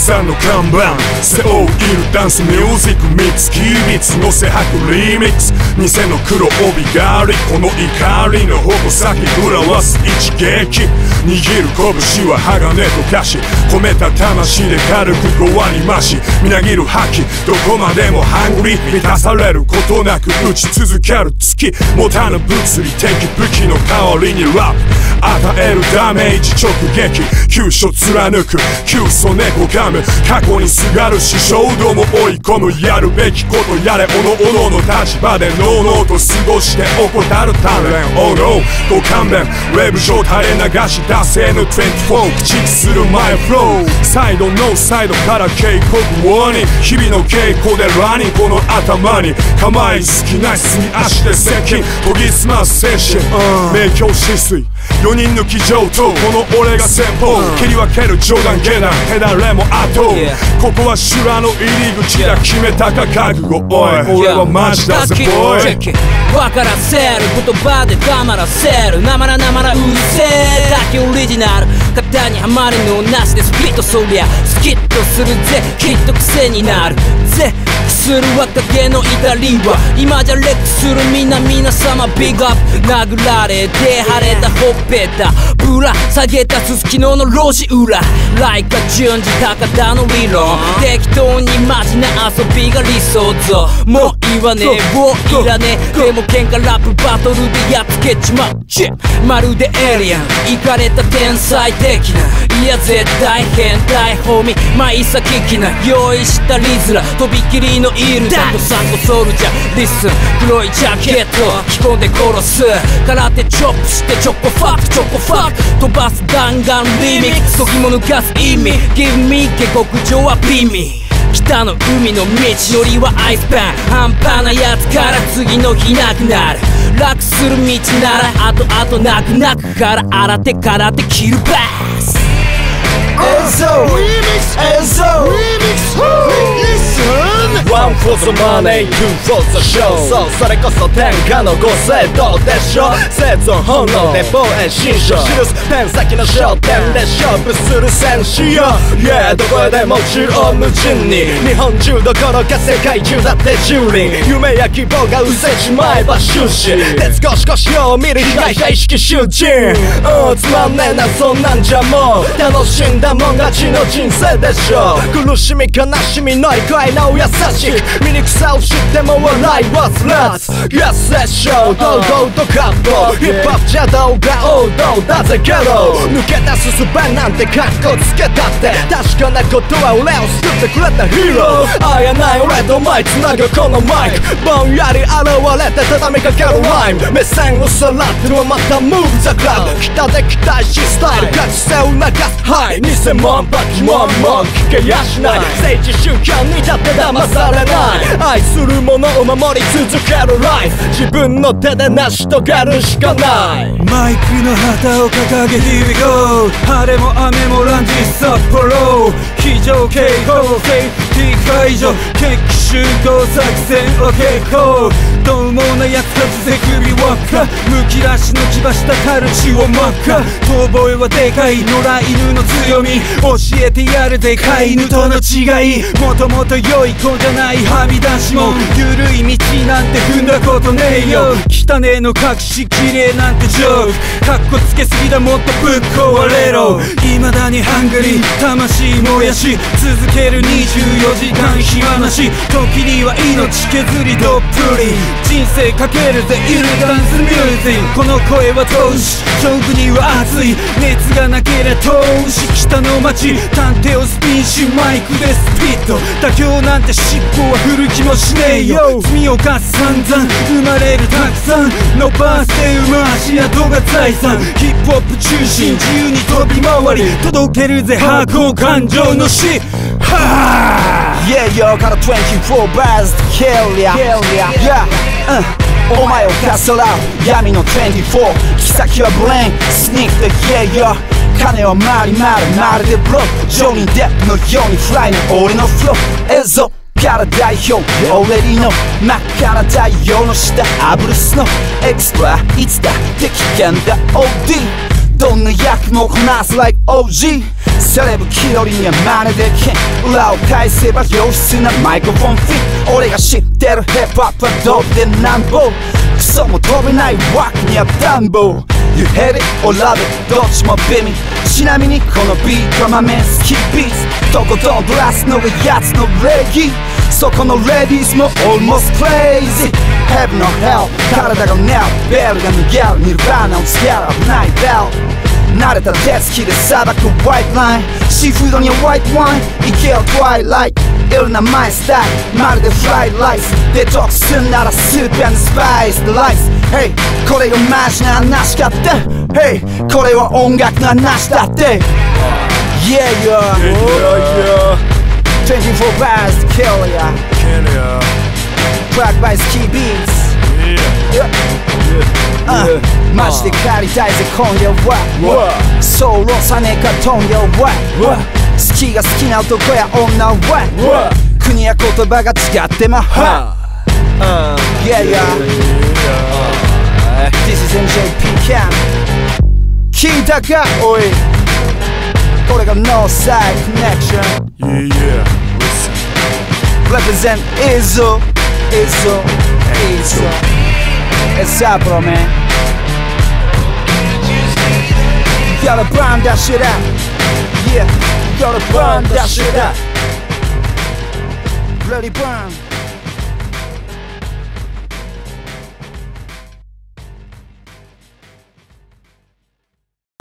さんの看板背負ういるダンスミュージックミックスキービーツ乗せ吐くリミックス偽の黒帯狩りこの怒りの矛先裏わす一撃握る拳は鋼と化し込めた魂で軽く5割増しみなぎる覇気どこまでもハングリー満たされることなく打ち続ける月持たぬ物理的武器の代わりにラップ与えるダメージ直撃急所貫く急所猫噛む過去にすがる師匠ども追い込むやるべきことやれおのおのの立場でのうのうと過ごして怠る鍛錬 Oh no ご勘弁ウェブ上垂れ流し惰性の24駆逐するマイフローサイドノーサイドから警告ウォーニング日々の稽古でラニンこの頭に構い好きなすぎ足で接近研ぎ澄ます精神明鏡止水4人抜き上等この俺が先方切り分ける上段下段手だれも後ここは修羅の入り口だ決めたか覚悟おい俺はマジだぜボーイ分からせる言葉で黙らせるなまらなまらうるせえだけオリジナル型にはまるのなしでスピットそりゃスキッとするぜきっと癖になるぜする若気の至りは今じゃレックする皆様ビッグアップ殴られて腫れたほっぺたぶら下げたすすきのの路地裏ライカ順次高田の理論適当にマジな遊びが理想像もう言わねえもういらねえでも喧嘩ラップバトルでやっつけちまうまるでエイリアンイかれた天才的ないや絶対変態ホミまいさききな用意したリズラとびっきりのイルダンとサンコソルジャーリスン黒いジャケット着込んで殺す空手チョップしてチョコファックチョコファック飛ばす弾丸リミックス時も抜かす意味 Give me 下克上はビミ北の海の道のりはアイスパン半端なやつから次の日なくなる楽する道なら後々泣く泣くから洗ってからって切るバース EEEEEEZO One for the money, two for the show そうそれこそ天下のご制度でしょ生存本能で防衛新書記すペン先の焦点で勝負する戦士よ Yeah どこへでも中央無尽に日本中どころか世界中だって蹂躙夢や希望が失せちまえば終始鉄格子腰を見る被害者意識集中つまんねえなそんなんじゃもう楽しんだもん勝ちの人生でしょ苦しみ悲しみ乗り越えの優しく醜さを知っても笑い忘らず Yes でしょ堂々とカットヒップホップじゃ動画王道だぜけど抜け出す術なんてカッコつけたって確かなことは俺を救ってくれたヒーローあやない俺とマイ繋ぐこのマイクぼんやり現れて畳みかけるライム目線をさらってもまた Move the crowd 北で期待しスタイル勝ち性を流すハイ偽物バキモンも聞けやしない政治宗教にだって騙されない愛するものを守り続けるライフ自分の手で成し遂げるしかないマイクの旗を掲げ Here we go 晴れも雨もランジ札幌非常警報セーフティー解除決起集合作戦を決行どう猛なやつ外せ首輪っかむき出しの牙したカルチを真っ赤遠吠えはでかい野良犬の強み教えてやるで飼い犬との違いもともと良い子じゃないはみ出しも緩い道なんて踏んだことねえよ汚ねえの隠しきれなんてジョークかっこつけすぎだもっとぶっ壊れろ未だにハングリー魂燃やし続ける24時間暇なし時には命削りどっぷり人生かけるぜイルダンスミュージックこの声は投資勝負には熱い熱がなければ投資北の街探偵をスピンしマイクでスピット妥協なんて尻尾は振る気もしねえよ罪を犯す散々生まれるたくさんのバースで生む足跡が財産ヒップホップ中心自由に飛び回り届けるぜハーコー感情の死はぁ Yeah yo から24 bars to kill ya Yeah お前をかさらう闇の24木先はブレインスニークで Yeah yo 金は回り回るまるでブロックジョニー・デップのようにフライな俺のフローEEEEEZOから代表already know 真っ赤な太陽の下炙るスノーエクストラいつだって危険だ OD どんな役もこなす like OG セレブ気取りには真似できん裏を返せば良質なマイクロフォンフィット俺が知ってるヒップホップはドブでなんぼクソも飛べない枠には暖房 You hate it or love it どっちもビミちなみにこのビートは豆好きビーツとことんブラスのがやつのレギそこのレディースも almost crazy Heaven or hell 体がネオベルが脱げるニルバーナをつける危ないベル慣れた手つきでさばくホワイトラインシーフードにはホワイトワインいけよトワイライトイルなマイスタイルまるでフライドライスデトックスすんならスープ&スパイスでライス Hey これがマジな話かって Hey これは音楽の話だって Yeah yeah 24 bars to kill ya Track by Ski Beatsマジで帰りたいぜ今夜はそう論さねえか今夜は好きが好きな男や女は国や言葉が違ってまは Yeah yeah This is NJP Camp 聞いたかおいこれが Northside Connection Yeah yeah listen Represent EEEEEEZO It's up bro man You gotta burn that shit out Yeah, you gotta burn that shit out Bloody burn